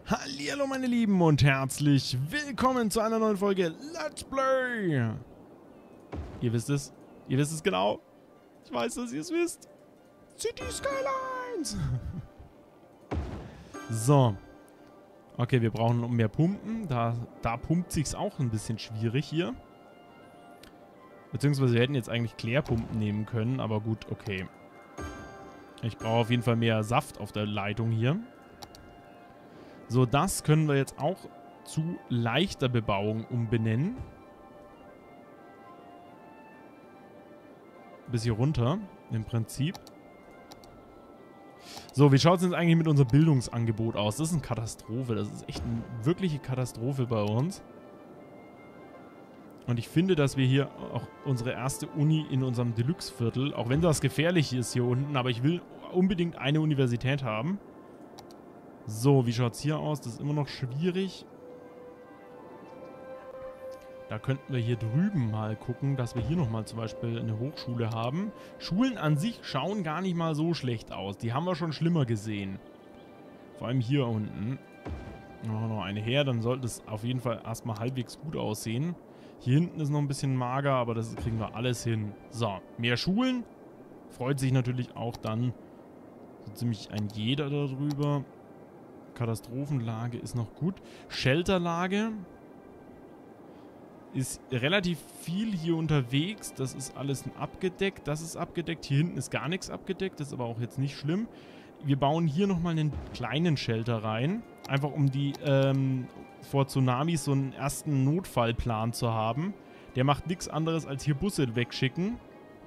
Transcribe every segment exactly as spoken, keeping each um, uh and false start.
Hallihallo meine Lieben und herzlich willkommen zu einer neuen Folge Let's Play. Ihr wisst es, ihr wisst es genau. Ich weiß, dass ihr es wisst. City Skylines. So. Okay, wir brauchen noch mehr Pumpen. Da, da pumpt sich's auch ein bisschen schwierig hier. Beziehungsweise wir hätten jetzt eigentlich Klärpumpen nehmen können, aber gut, okay. Ich brauche auf jeden Fall mehr Saft auf der Leitung hier. So, das können wir jetzt auch zu leichter Bebauung umbenennen. Bis hier runter, im Prinzip. So, wie schaut es denn eigentlich mit unserem Bildungsangebot aus? Das ist eine Katastrophe. Das ist echt eine wirkliche Katastrophe bei uns. Und ich finde, dass wir hier auch unsere erste Uni in unserem Deluxe-Viertel, auch wenn das gefährlich ist hier unten, aber ich will unbedingt eine Universität haben. So, wie schaut es hier aus? Das ist immer noch schwierig. Da könnten wir hier drüben mal gucken, dass wir hier nochmal zum Beispiel eine Hochschule haben. Schulen an sich schauen gar nicht mal so schlecht aus. Die haben wir schon schlimmer gesehen. Vor allem hier unten. Machen wir noch eine her, dann sollte es auf jeden Fall erstmal halbwegs gut aussehen. Hier hinten ist noch ein bisschen mager, aber das kriegen wir alles hin. So, mehr Schulen. Freut sich natürlich auch dann so ziemlich ein jeder darüber. Katastrophenlage ist noch gut. Shelterlage ist relativ viel hier unterwegs. Das ist alles abgedeckt. Das ist abgedeckt. Hier hinten ist gar nichts abgedeckt. Das ist aber auch jetzt nicht schlimm. Wir bauen hier nochmal einen kleinen Shelter rein. Einfach um die ähm, vor Tsunamis so einen ersten Notfallplan zu haben. Der macht nichts anderes als hier Busse wegschicken.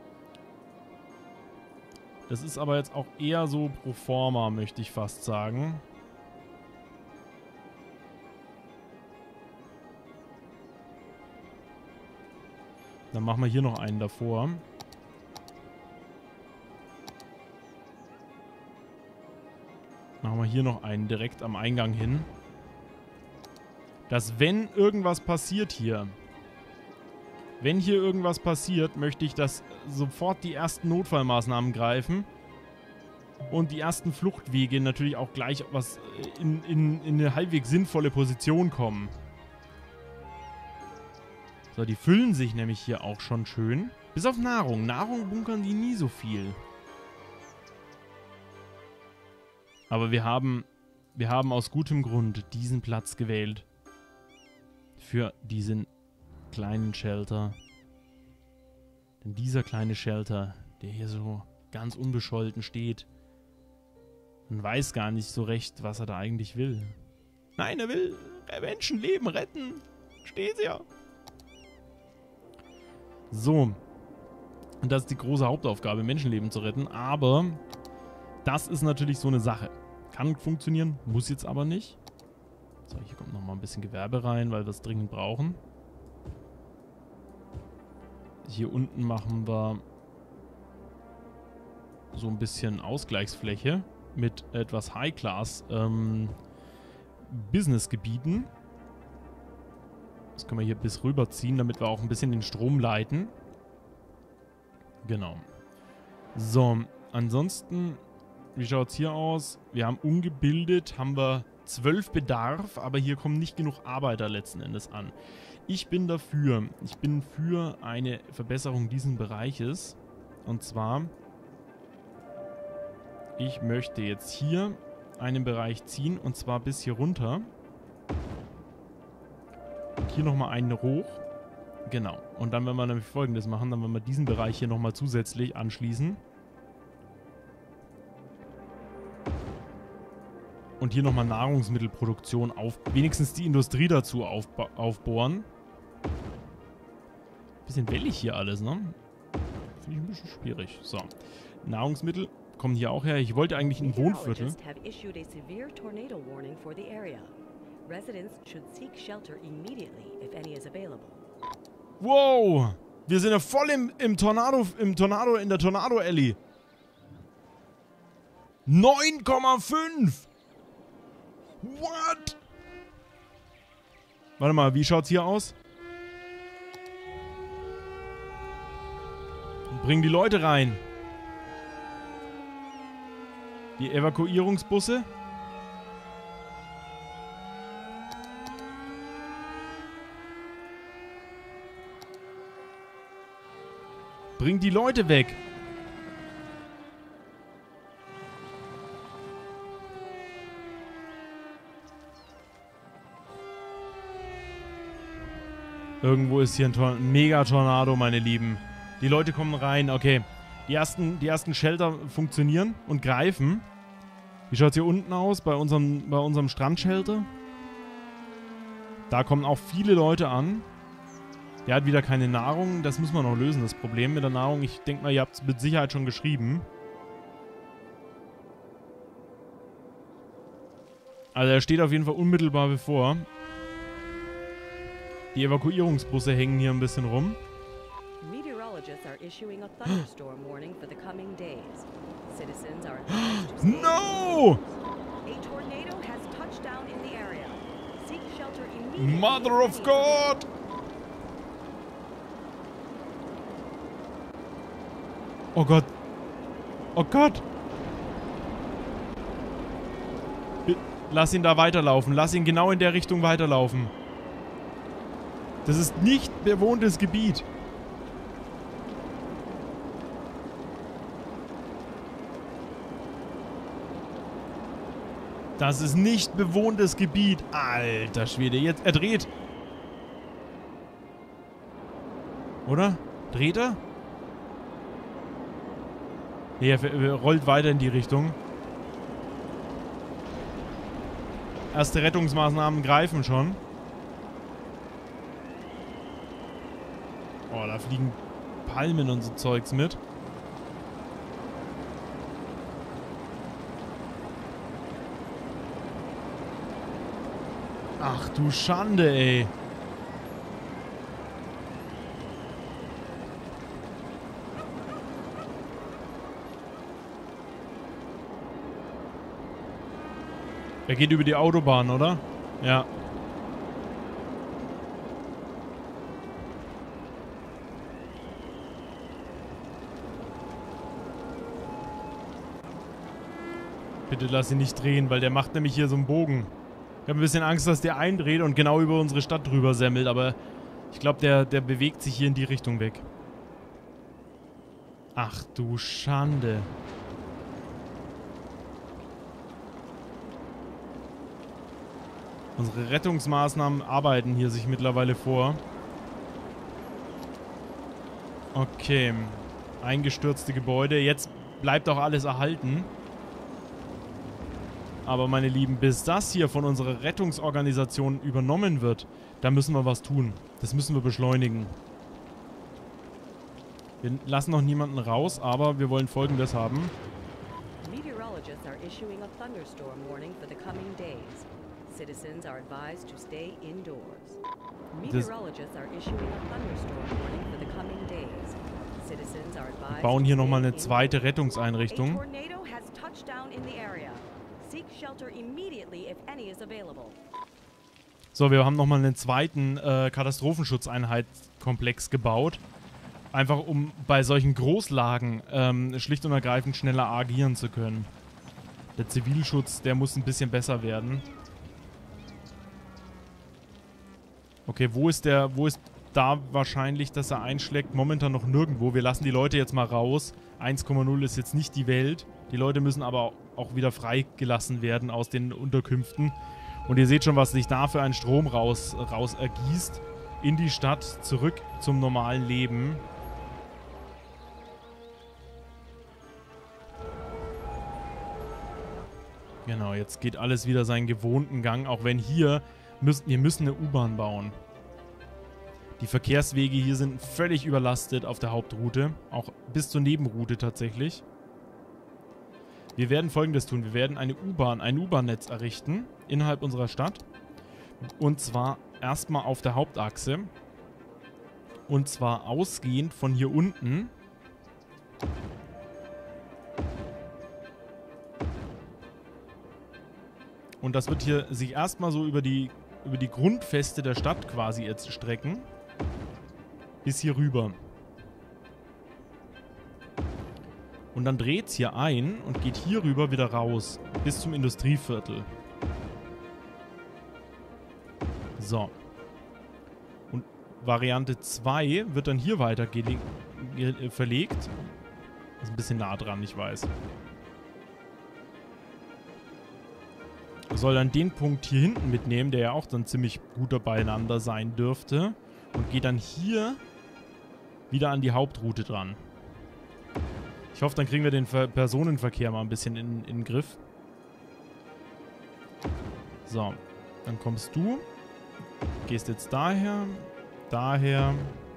Das ist aber jetzt auch eher so pro forma, möchte ich fast sagen. Dann machen wir hier noch einen davor. Machen wir hier noch einen direkt am Eingang hin. Dass wenn irgendwas passiert hier, wenn hier irgendwas passiert, möchte ich, dass sofort die ersten Notfallmaßnahmen greifen und die ersten Fluchtwege natürlich auch gleich was in, in, in eine halbwegs sinnvolle Position kommen. So, die füllen sich nämlich hier auch schon schön. Bis auf Nahrung. Nahrung bunkern die nie so viel. Aber wir haben, wir haben aus gutem Grund diesen Platz gewählt. Für diesen kleinen Shelter. Denn dieser kleine Shelter, der hier so ganz unbescholten steht, man weiß gar nicht so recht, was er da eigentlich will. Nein, er will Menschenleben retten. Steht ja. So, und das ist die große Hauptaufgabe, Menschenleben zu retten, aber das ist natürlich so eine Sache. Kann funktionieren, muss jetzt aber nicht. So, hier kommt nochmal ein bisschen Gewerbe rein, weil wir es dringend brauchen. Hier unten machen wir so ein bisschen Ausgleichsfläche mit etwas High-Class ähm, Businessgebieten. Das können wir hier bis rüberziehen, damit wir auch ein bisschen den Strom leiten. Genau. So, ansonsten, wie schaut es hier aus? Wir haben umgebildet, haben wir zwölf Bedarf, aber hier kommen nicht genug Arbeiter letzten Endes an. Ich bin dafür, ich bin für eine Verbesserung dieses Bereiches. Und zwar, ich möchte jetzt hier einen Bereich ziehen, und zwar bis hier runter. Hier nochmal einen hoch. Genau. Und dann werden wir nämlich Folgendes machen. Dann werden wir diesen Bereich hier nochmal zusätzlich anschließen. Und hier nochmal Nahrungsmittelproduktion auf... Wenigstens die Industrie dazu aufbohren. Bisschen wellig hier alles, ne? Finde ich ein bisschen schwierig. So. Nahrungsmittel kommen hier auch her. Ich wollte eigentlich ein Wohnviertel. Residents should seek shelter immediately if any is available. Wow! Wir sind ja voll im, im Tornado, im Tornado, in der Tornado Alley. neun Komma fünf! What? Warte mal, wie schaut's hier aus? Bring die Leute rein. Die Evakuierungsbusse. Bring die Leute weg. Irgendwo ist hier ein, Tor ein Mega-Tornado, meine Lieben. Die Leute kommen rein. Okay. Die ersten, die ersten Shelter funktionieren und greifen. Wie schaut es hier unten aus bei unserem, bei unserem Strandshelter? Da kommen auch viele Leute an. Der hat wieder keine Nahrung. Das müssen wir noch lösen, das Problem mit der Nahrung. Ich denke mal, ihr habt es mit Sicherheit schon geschrieben. Also er steht auf jeden Fall unmittelbar bevor. Die Evakuierungsbusse hängen hier ein bisschen rum. No! Mother of God! Oh Gott. Oh Gott. Lass ihn da weiterlaufen. Lass ihn genau in der Richtung weiterlaufen. Das ist nicht bewohntes Gebiet. Das ist nicht bewohntes Gebiet. Alter Schwede, jetzt, er dreht. Oder? Dreht er? Nee, er, er rollt weiter in die Richtung. Erste Rettungsmaßnahmen greifen schon. Oh, da fliegen Palmen und so Zeugs mit. Ach du Schande, ey. Er geht über die Autobahn, oder? Ja. Bitte lass ihn nicht drehen, weil der macht nämlich hier so einen Bogen. Ich habe ein bisschen Angst, dass der eindreht und genau über unsere Stadt drüber semmelt, aber ich glaube, der, der bewegt sich hier in die Richtung weg. Ach du Schande. Unsere Rettungsmaßnahmen arbeiten hier sich mittlerweile vor. Okay. Eingestürzte Gebäude. Jetzt bleibt auch alles erhalten. Aber meine Lieben, bis das hier von unserer Rettungsorganisation übernommen wird, da müssen wir was tun. Das müssen wir beschleunigen. Wir lassen noch niemanden raus, aber wir wollen Folgendes haben. Meteorologists are issuing a thunderstorm warning for the coming days. Citizens are advised to stay indoors. Meteorologists are issuing a thunderstorm warning for the coming days. Citizens are advised. Wir bauen hier nochmal eine zweite Rettungseinrichtung. A tornado has touched down in the area. Seek shelter immediately if any is available. So, wir haben nochmal einen zweiten äh, Katastrophenschutzeinheitskomplex gebaut. Einfach um bei solchen Großlagen ähm, schlicht und ergreifend schneller agieren zu können. Der Zivilschutz, der muss ein bisschen besser werden. Okay, wo ist der, wo ist da wahrscheinlich, dass er einschlägt? Momentan noch nirgendwo. Wir lassen die Leute jetzt mal raus. eins Komma null ist jetzt nicht die Welt. Die Leute müssen aber auch wieder freigelassen werden aus den Unterkünften. Und ihr seht schon, was sich da für ein Strom raus, raus ergießt. In die Stadt, zurück zum normalen Leben. Genau, jetzt geht alles wieder seinen gewohnten Gang, auch wenn hier müssen, wir müssen eine U-Bahn bauen. Die Verkehrswege hier sind völlig überlastet auf der Hauptroute, auch bis zur Nebenroute tatsächlich. Wir werden Folgendes tun, wir werden eine U-Bahn, ein U-Bahn-Netz errichten innerhalb unserer Stadt. Und zwar erstmal auf der Hauptachse. Und zwar ausgehend von hier unten. Und das wird hier sich erstmal so über die, über die Grundfeste der Stadt quasi jetzt strecken. Bis hier rüber. Und dann dreht es hier ein und geht hier rüber wieder raus. Bis zum Industrieviertel. So. Und Variante zwei wird dann hier weitergehen. äh, verlegt. Ist ein bisschen nah dran, ich weiß. Soll dann den Punkt hier hinten mitnehmen, der ja auch dann ziemlich gut beieinander sein dürfte. Und geht dann hier wieder an die Hauptroute dran. Ich hoffe, dann kriegen wir den Ver- Personenverkehr mal ein bisschen in, in den Griff. So, dann kommst du. Gehst jetzt daher, daher,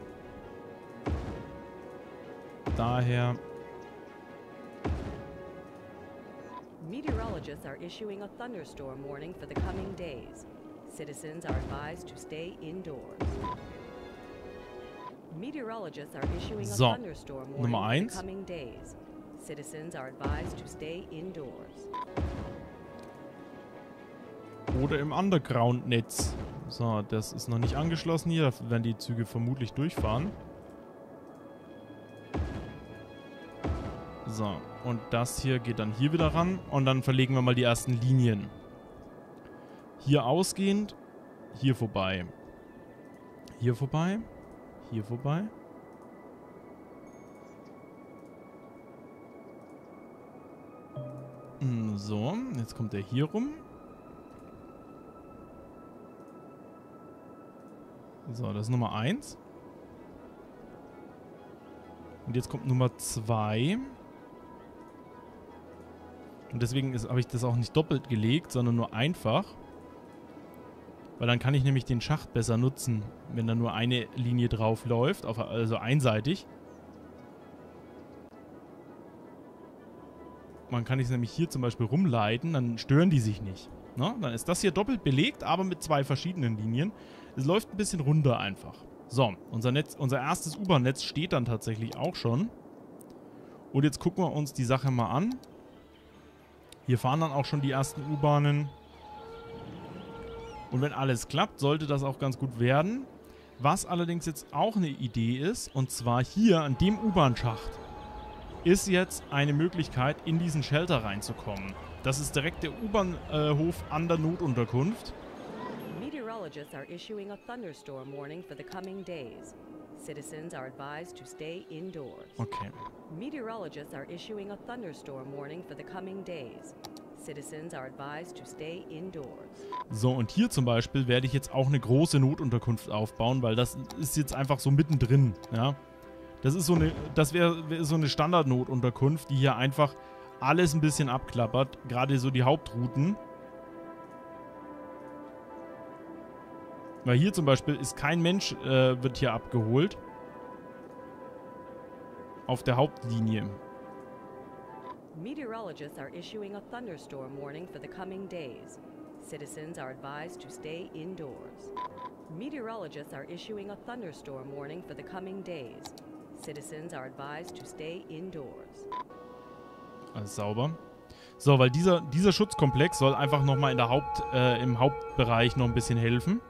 daher. Meteorologists are issuing a thunderstorm warning for the coming days. Citizens are advised to stay indoors. Meteorologists are issuing a So, thunderstorm Nummer warning for eins. the coming days. Citizens are advised to stay indoors. Oder im Underground-Netz. So, das ist noch nicht angeschlossen hier. Da werden die Züge vermutlich durchfahren. So, und das hier geht dann hier wieder ran. Und dann verlegen wir mal die ersten Linien. Hier ausgehend, hier vorbei. Hier vorbei. Hier vorbei. So, jetzt kommt er hier rum. So, das ist Nummer eins. Und jetzt kommt Nummer zwei. Und deswegen habe ich das auch nicht doppelt gelegt, sondern nur einfach. Weil dann kann ich nämlich den Schacht besser nutzen, wenn da nur eine Linie drauf läuft, auf, also einseitig. Man kann es nämlich hier zum Beispiel rumleiten, dann stören die sich nicht. Ne? Dann ist das hier doppelt belegt, aber mit zwei verschiedenen Linien. Es läuft ein bisschen runter einfach. So, unser Netz, unser erstes U-Bahn-Netz steht dann tatsächlich auch schon. Und jetzt gucken wir uns die Sache mal an. Hier fahren dann auch schon die ersten U-Bahnen. Und wenn alles klappt, sollte das auch ganz gut werden. Was allerdings jetzt auch eine Idee ist, und zwar hier an dem U-Bahn-Schacht, ist jetzt eine Möglichkeit, in diesen Shelter reinzukommen. Das ist direkt der U-Bahnhof an der Notunterkunft. Meteorologists are issuing a thunderstorm warning for the coming days. Citizens are advised to stay indoors. Okay. Meteorologists are issuing a thunderstorm warning for the coming days. Citizens are advised to stay indoors. So, und hier zum Beispiel werde ich jetzt auch eine große Notunterkunft aufbauen, weil das ist jetzt einfach so mittendrin, ja. Das ist so eine, das wäre wär so eine Standardnotunterkunft, die hier einfach alles ein bisschen abklappert, gerade so die Hauptrouten. Weil hier zum Beispiel ist kein Mensch, äh, wird hier abgeholt. Auf der Hauptlinie. Meteorologists are issuing a thunderstorm warning for the coming days. Citizens are advised to stay indoors. Meteorologists are issuing a thunderstorm warning for the coming days. Citizens are advised to stay indoors. Alles sauber. So, weil dieser, dieser Schutzkomplex soll einfach nochmal in der Haupt, äh, im Hauptbereich noch ein bisschen helfen.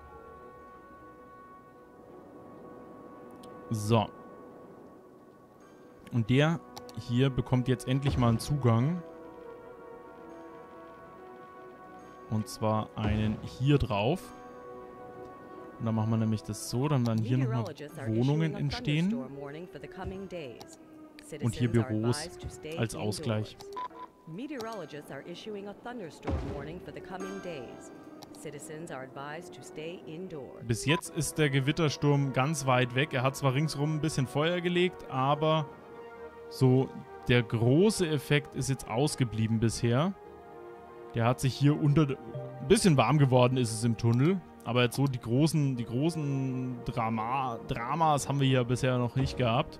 So. Und der hier bekommt jetzt endlich mal einen Zugang. Und zwar einen hier drauf. Und dann machen wir nämlich das so, dann werden hier nochmal Wohnungen entstehen. Und hier Büros als Ausgleich. Meteorologists are issuing a thunderstorm warning for the coming days. Citizens are advised to stay indoors. Bis jetzt ist der Gewittersturm ganz weit weg. Er hat zwar ringsrum ein bisschen Feuer gelegt, aber so der große Effekt ist jetzt ausgeblieben bisher. Der hat sich hier unter... Ein bisschen warm geworden ist es im Tunnel. Aber jetzt so die großen, die großen Drama, Dramas haben wir hier bisher noch nicht gehabt.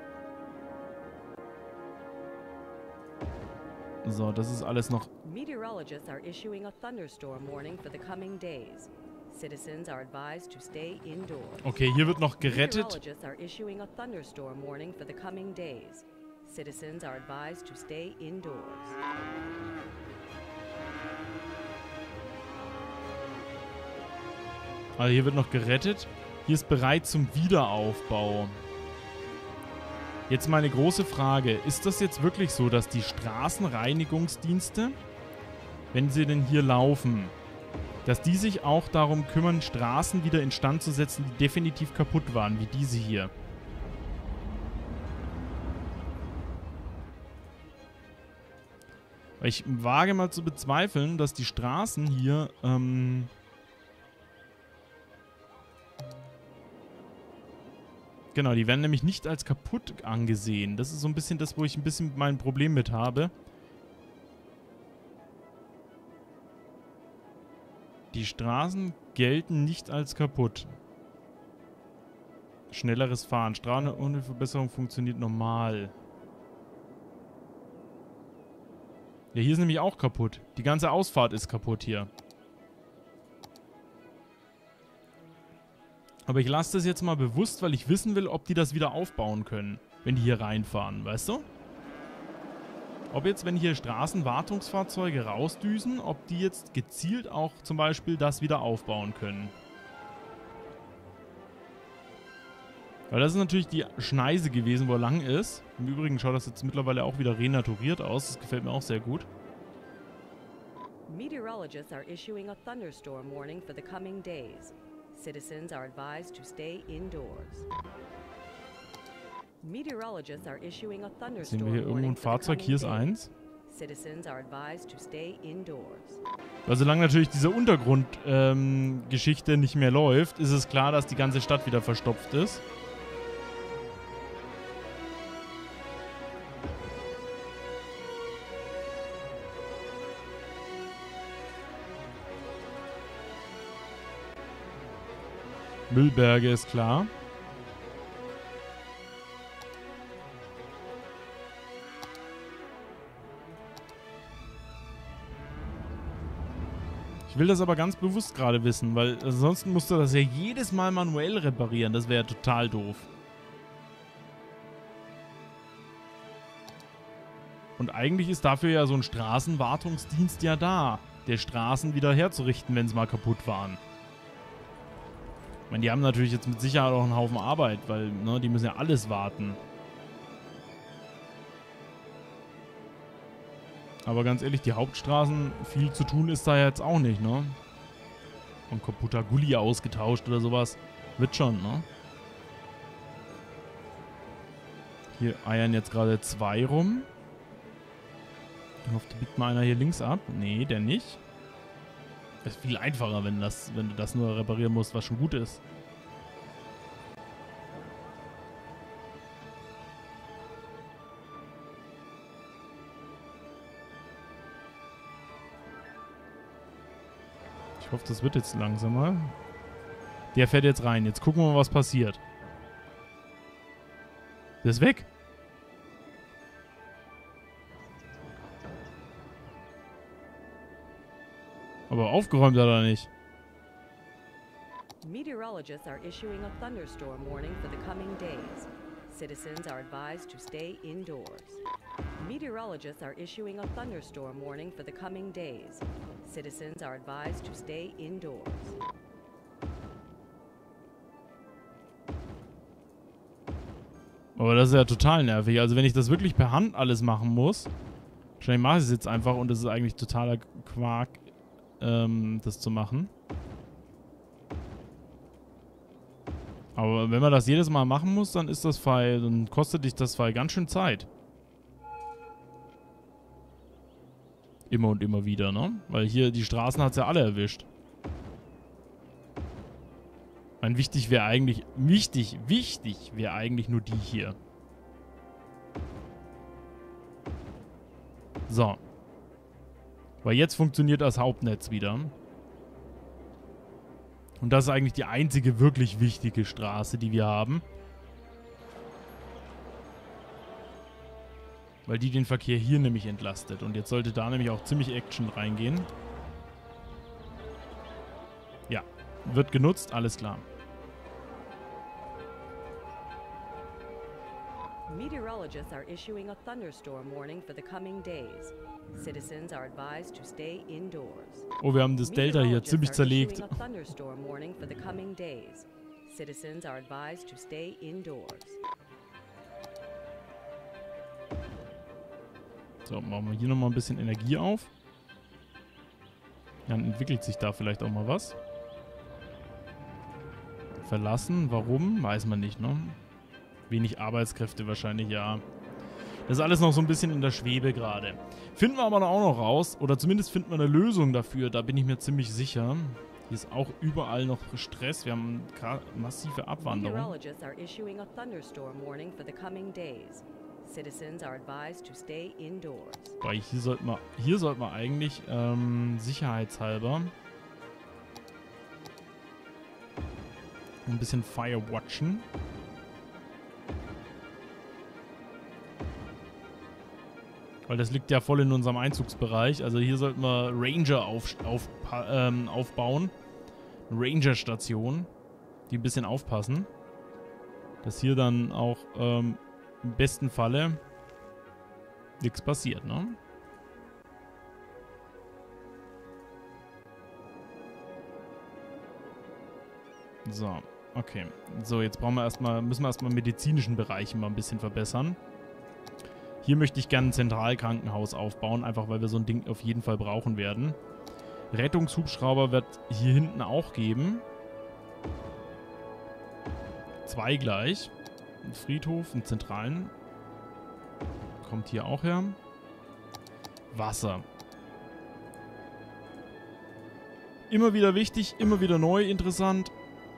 So, das ist alles noch... Meteorologists are issuing a thunderstorm warning for the coming days. Citizens are advised to stay indoors. Okay, hier wird noch gerettet. Meteorologists are issuing a thunderstorm warning for the coming days. Citizens are advised to stay indoors. Also hier wird noch gerettet. Hier ist bereit zum Wiederaufbau. Jetzt meine große Frage. Ist das jetzt wirklich so, dass die Straßenreinigungsdienste, wenn sie denn hier laufen, dass die sich auch darum kümmern, Straßen wieder instand zu setzen, die definitiv kaputt waren, wie diese hier? Weil ich wage mal zu bezweifeln, dass die Straßen hier, ähm... Genau, die werden nämlich nicht als kaputt angesehen. Das ist so ein bisschen das, wo ich ein bisschen mein Problem mit habe. Die Straßen gelten nicht als kaputt. Schnelleres Fahren. Straßen ohne Verbesserung funktioniert normal. Ja, hier ist nämlich auch kaputt. Die ganze Ausfahrt ist kaputt hier. Aber ich lasse das jetzt mal bewusst, weil ich wissen will, ob die das wieder aufbauen können, wenn die hier reinfahren, weißt du? Ob jetzt, wenn hier Straßenwartungsfahrzeuge rausdüsen, ob die jetzt gezielt auch zum Beispiel das wieder aufbauen können. Weil das ist natürlich die Schneise gewesen, wo er lang ist. Im Übrigen schaut das jetzt mittlerweile auch wieder renaturiert aus. Das gefällt mir auch sehr gut. Meteorologists are issuing a thunderstorm warning for the coming days. Citizens are advised to stay indoors. Meteorologists are issuing a thunderstorm Sehen wir hier irgendwo ein Fahrzeug? Hier ist eins. Citizens are advised to stay indoors. Weil solange natürlich diese Untergrundgeschichte ähm, nicht mehr läuft, ist es klar, dass die ganze Stadt wieder verstopft ist. Müllberge ist klar. Ich will das aber ganz bewusst gerade wissen, weil ansonsten musst du das ja jedes Mal manuell reparieren. Das wäre ja total doof. Und eigentlich ist dafür ja so ein Straßenwartungsdienst ja da, der Straßen wieder herzurichten, wenn sie mal kaputt waren. Ich meine, die haben natürlich jetzt mit Sicherheit auch einen Haufen Arbeit, weil, ne, die müssen ja alles warten. Aber ganz ehrlich, die Hauptstraßen, viel zu tun ist da jetzt auch nicht, ne? Und kaputter Gully ausgetauscht oder sowas. Wird schon, ne? Hier eiern jetzt gerade zwei rum. Ich hoffe, da biegt mal einer hier links ab. Nee, der nicht. Das ist viel einfacher, wenn, das, wenn du das nur reparieren musst, was schon gut ist. Ich hoffe, das wird jetzt langsamer. Der fährt jetzt rein. Jetzt gucken wir mal, was passiert. Der ist weg. Aber aufgeräumt hat er nicht. Meteorologists are issuing a thunderstorm warning for the coming days. Citizens are advised to stay indoors. Meteorologists are issuing a thunderstorm warning for the coming days. Citizens are advised to stay indoors. Aber das ist ja total nervig. Also wenn ich das wirklich per Hand alles machen muss, wahrscheinlich mache ich es jetzt einfach und es ist eigentlich totaler Quark, ähm, das zu machen. Aber wenn man das jedes Mal machen muss, dann ist das Fall, dann kostet dich das Fall ganz schön Zeit. Immer und immer wieder, ne? Weil hier die Straßen hat es ja alle erwischt. Ich meine, wichtig wäre eigentlich, wichtig, wichtig wäre eigentlich nur die hier. So. Weil jetzt funktioniert das Hauptnetz wieder. Und das ist eigentlich die einzige wirklich wichtige Straße, die wir haben. Weil die den Verkehr hier nämlich entlastet. Und jetzt sollte da nämlich auch ziemlich Action reingehen. Ja, wird genutzt, alles klar. Meteorologists are issuing a thunderstorm warning for the coming days. Citizens are advised to stay indoors. Oh, wir haben das Delta hier ziemlich zerlegt. Thunderstorm warning for the coming days. Citizens are advised to stay indoors. So, machen wir hier nochmal ein bisschen Energie auf. Dann entwickelt sich da vielleicht auch mal was. Verlassen, warum? Weiß man nicht, ne? Wenig Arbeitskräfte wahrscheinlich, ja. Das ist alles noch so ein bisschen in der Schwebe gerade. Finden wir aber auch noch raus, oder zumindest finden wir eine Lösung dafür, da bin ich mir ziemlich sicher. Hier ist auch überall noch Stress, wir haben massive Abwanderung. Meteorologists are issuing a thunderstorm warning for the coming days. Citizens are advised to stay indoors. Weil hier sollten wir, hier sollten wir eigentlich ähm, sicherheitshalber ein bisschen Firewatchen. Weil das liegt ja voll in unserem Einzugsbereich. Also hier sollten wir Ranger auf, auf, ähm, aufbauen. Ranger-Station, die ein bisschen aufpassen. Dass hier dann auch ähm, im besten Falle nichts passiert, ne? So, okay. So, jetzt brauchen wir erstmal, müssen wir erstmal medizinischen Bereiche mal ein bisschen verbessern. Hier möchte ich gerne ein Zentralkrankenhaus aufbauen, einfach weil wir so ein Ding auf jeden Fall brauchen werden. Rettungshubschrauber wird hier hinten auch geben. Zwei gleich. Ein Friedhof, einen zentralen. Kommt hier auch her. Wasser. Immer wieder wichtig, immer wieder neu, interessant.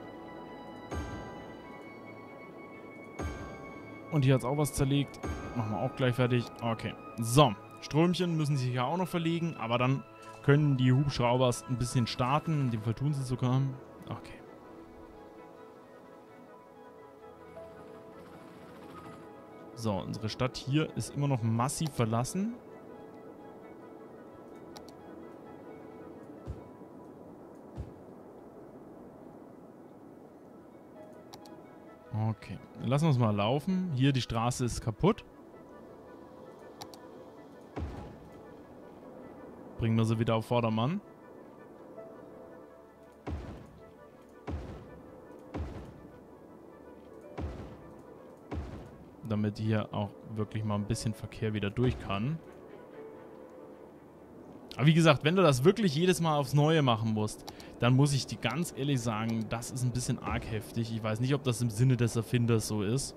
Und hier hat es auch was zerlegt. Machen wir auch gleich fertig. Okay. So. Strömchen müssen sich ja auch noch verlegen. Aber dann können die Hubschraubers ein bisschen starten. In dem Fall tun sie sogar. Okay. So, unsere Stadt hier ist immer noch massiv verlassen. Okay, lassen wir es mal laufen. Hier, die Straße ist kaputt. Bringen wir sie wieder auf Vordermann. Damit hier auch wirklich mal ein bisschen Verkehr wieder durch kann. Aber wie gesagt, wenn du das wirklich jedes Mal aufs Neue machen musst, dann muss ich dir ganz ehrlich sagen, das ist ein bisschen arg heftig. Ich weiß nicht, ob das im Sinne des Erfinders so ist.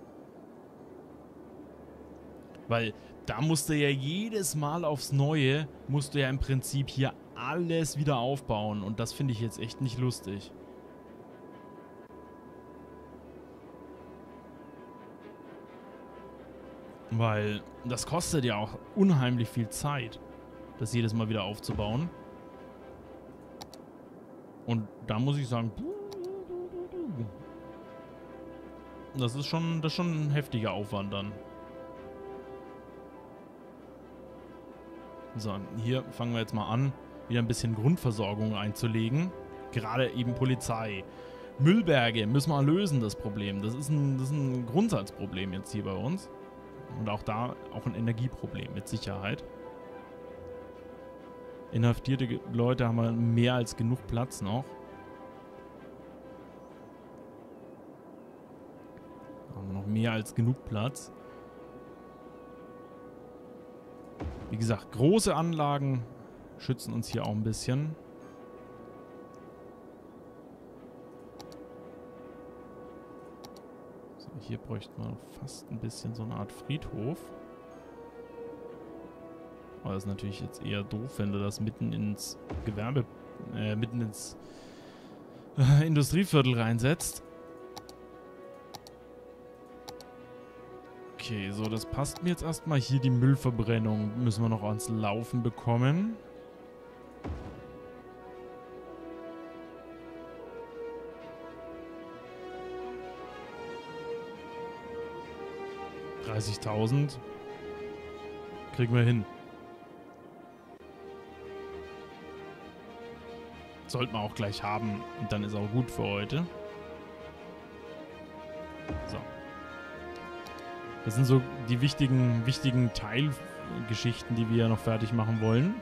Weil da musst du ja jedes Mal aufs Neue, musst du ja im Prinzip hier alles wieder aufbauen. Und das finde ich jetzt echt nicht lustig. Weil das kostet ja auch unheimlich viel Zeit, das jedes Mal wieder aufzubauen. Und da muss ich sagen, das ist schon, das ist schon ein heftiger Aufwand dann. So, hier fangen wir jetzt mal an, wieder ein bisschen Grundversorgung einzulegen. Gerade eben Polizei. Müllberge müssen wir lösen, das Problem. Das ist ein, das ist ein Grundsatzproblem jetzt hier bei uns. Und auch da auch ein Energieproblem mit Sicherheit. Inhaftierte Leute haben wir mehr als genug Platz noch. Haben wir noch mehr als genug Platz. Wie gesagt, große Anlagen schützen uns hier auch ein bisschen. So, hier bräuchten wir fast ein bisschen so eine Art Friedhof. Aber das ist natürlich jetzt eher doof, wenn du das mitten ins Gewerbe, äh, mitten ins äh, Industrieviertel reinsetzt. Okay, so, das passt mir jetzt erstmal. Hier die Müllverbrennung müssen wir noch ans Laufen bekommen. dreißigtausend. Kriegen wir hin. Sollten wir auch gleich haben. Und dann ist auch gut für heute. So. Das sind so die wichtigen, wichtigen Teilgeschichten, die wir ja noch fertig machen wollen.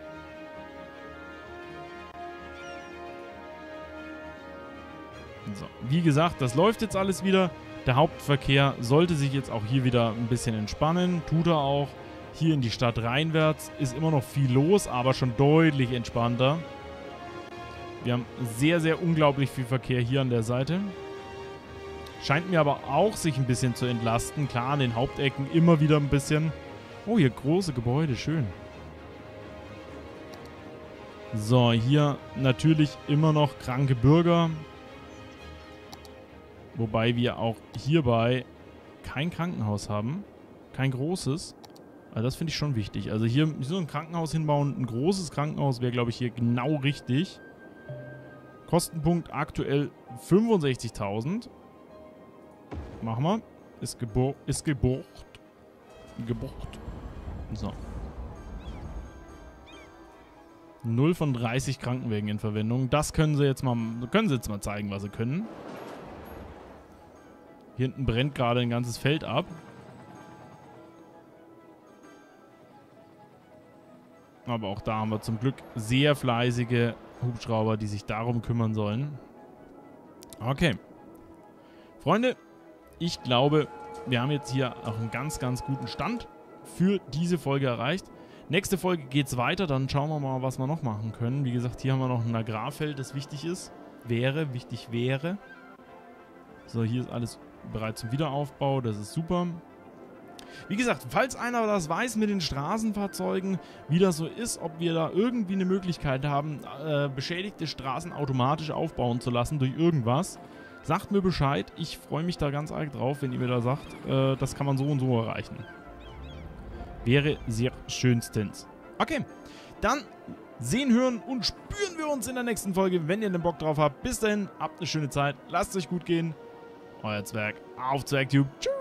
So. Wie gesagt, das läuft jetzt alles wieder. Der Hauptverkehr sollte sich jetzt auch hier wieder ein bisschen entspannen. Tut er auch. Hier in die Stadt reinwärts ist immer noch viel los, aber schon deutlich entspannter. Wir haben sehr, sehr unglaublich viel Verkehr hier an der Seite. Scheint mir aber auch sich ein bisschen zu entlasten. Klar, an den Hauptecken immer wieder ein bisschen. Oh, hier große Gebäude, schön. So, hier natürlich immer noch kranke Bürger. Wobei wir auch hierbei kein Krankenhaus haben. Kein großes. Also das finde ich schon wichtig. Also hier so ein Krankenhaus hinbauen. Ein großes Krankenhaus wäre, glaube ich, hier genau richtig. Kostenpunkt aktuell fünfundsechzigtausend. Machen wir. Ist, gebor ist gebucht. Gebucht. So. null von dreißig Krankenwägen in Verwendung. Das können sie jetzt mal, können sie jetzt mal zeigen, was sie können. Hier hinten brennt gerade ein ganzes Feld ab. Aber auch da haben wir zum Glück sehr fleißige Hubschrauber, die sich darum kümmern sollen. Okay. Freunde, ich glaube, wir haben jetzt hier auch einen ganz, ganz guten Stand für diese Folge erreicht. Nächste Folge geht es weiter, dann schauen wir mal, was wir noch machen können. Wie gesagt, hier haben wir noch ein Agrarfeld, das wichtig ist. Wäre, wichtig wäre. So, hier ist alles bereit zum Wiederaufbau, das ist super. Wie gesagt, falls einer das weiß mit den Straßenfahrzeugen, wie das so ist, ob wir da irgendwie eine Möglichkeit haben, äh, beschädigte Straßen automatisch aufbauen zu lassen durch irgendwas, sagt mir Bescheid. Ich freue mich da ganz arg drauf, wenn ihr mir da sagt, äh, das kann man so und so erreichen. Wäre sehr schönstens. Okay, dann sehen, hören und spüren wir uns in der nächsten Folge, wenn ihr den Bock drauf habt. Bis dahin, habt eine schöne Zeit, lasst es euch gut gehen. Euer Zwerg auf Zwergtube. Tschüss.